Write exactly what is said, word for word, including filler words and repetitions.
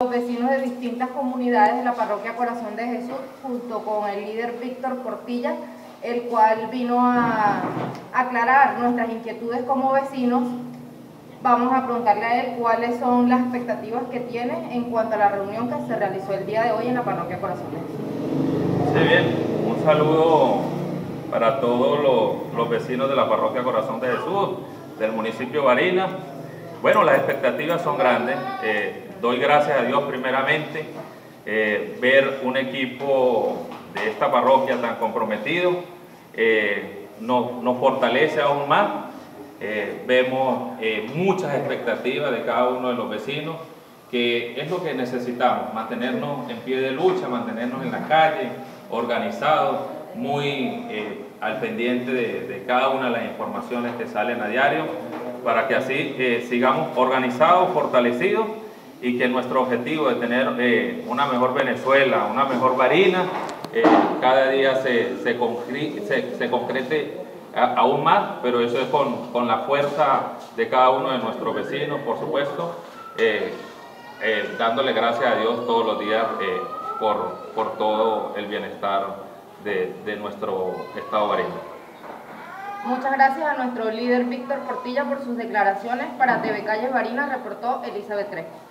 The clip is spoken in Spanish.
los vecinos de distintas comunidades de la parroquia Corazón de Jesús, junto con el líder Víctor Portilla, el cual vino a aclarar nuestras inquietudes como vecinos. Vamos a preguntarle a él cuáles son las expectativas que tiene en cuanto a la reunión que se realizó el día de hoy en la parroquia Corazón de Jesús. Sí, bien, un saludo para todos los, los vecinos de la parroquia Corazón de Jesús, del municipio de Barinas. Bueno, las expectativas son grandes. Eh, doy gracias a Dios primeramente, eh, ver un equipo de esta parroquia tan comprometido, eh, nos, nos fortalece aún más. Eh, vemos eh, muchas expectativas de cada uno de los vecinos, que es lo que necesitamos, mantenernos en pie de lucha, mantenernos en la calle, organizados, muy eh, al pendiente de, de cada una de las informaciones que salen a diario, para que así eh, sigamos organizados, fortalecidos, y que nuestro objetivo de tener eh, una mejor Venezuela, una mejor Barinas, eh, cada día se, se, concre se, se concrete aún más, pero eso es con, con la fuerza de cada uno de nuestros vecinos, por supuesto, eh, eh, dándole gracias a Dios todos los días eh, por, por todo el bienestar de, de nuestro estado Barinas. Muchas gracias a nuestro líder Víctor Portilla por sus declaraciones. Para T V Calles Barinas reportó Elizabeth Crespo.